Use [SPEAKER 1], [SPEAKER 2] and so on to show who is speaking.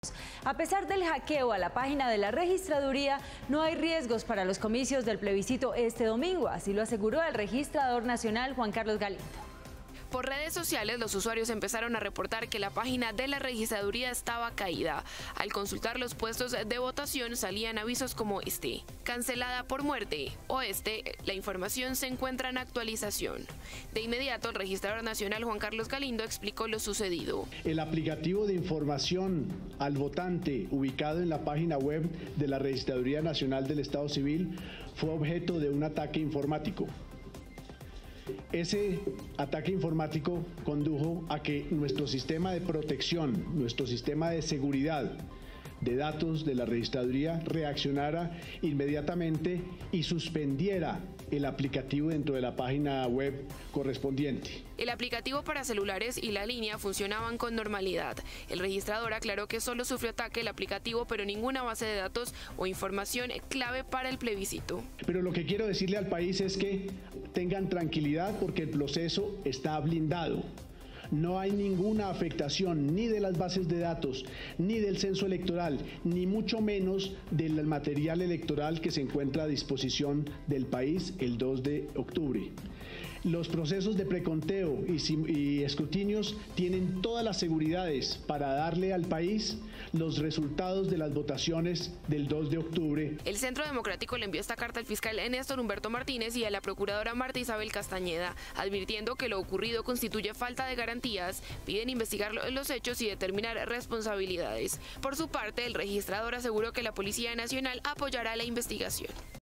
[SPEAKER 1] A pesar del hackeo a la página de la registraduría, no hay riesgos para los comicios del plebiscito este domingo, así lo aseguró el registrador nacional Juan Carlos Galindo.
[SPEAKER 2] Por redes sociales, los usuarios empezaron a reportar que la página de la registraduría estaba caída. Al consultar los puestos de votación salían avisos como este: cancelada por muerte, o la información se encuentra en actualización. De inmediato, el registrador nacional Juan Carlos Galindo explicó lo sucedido.
[SPEAKER 3] El aplicativo de información al votante ubicado en la página web de la Registraduría Nacional del Estado Civil fue objeto de un ataque informático. Ese ataque informático condujo a que nuestro sistema de protección, nuestro sistema de seguridad de datos de la registraduría reaccionara inmediatamente y suspendiera el aplicativo dentro de la página web correspondiente.
[SPEAKER 2] El aplicativo para celulares y la línea funcionaban con normalidad. El registrador aclaró que solo sufrió ataque el aplicativo, pero ninguna base de datos o información clave para el plebiscito.
[SPEAKER 3] Pero lo que quiero decirle al país es que tengan tranquilidad porque el proceso está blindado. No hay ninguna afectación ni de las bases de datos, ni del censo electoral, ni mucho menos del material electoral que se encuentra a disposición del país el 2 de octubre. Los procesos de preconteo y escrutinios tienen todas las seguridades para darle al país los resultados de las votaciones del 2 de octubre.
[SPEAKER 2] El Centro Democrático le envió esta carta al fiscal Néstor Humberto Martínez y a la procuradora Marta Isabel Castañeda, advirtiendo que lo ocurrido constituye falta de garantías. Piden investigar los hechos y determinar responsabilidades. Por su parte, el registrador aseguró que la Policía Nacional apoyará la investigación.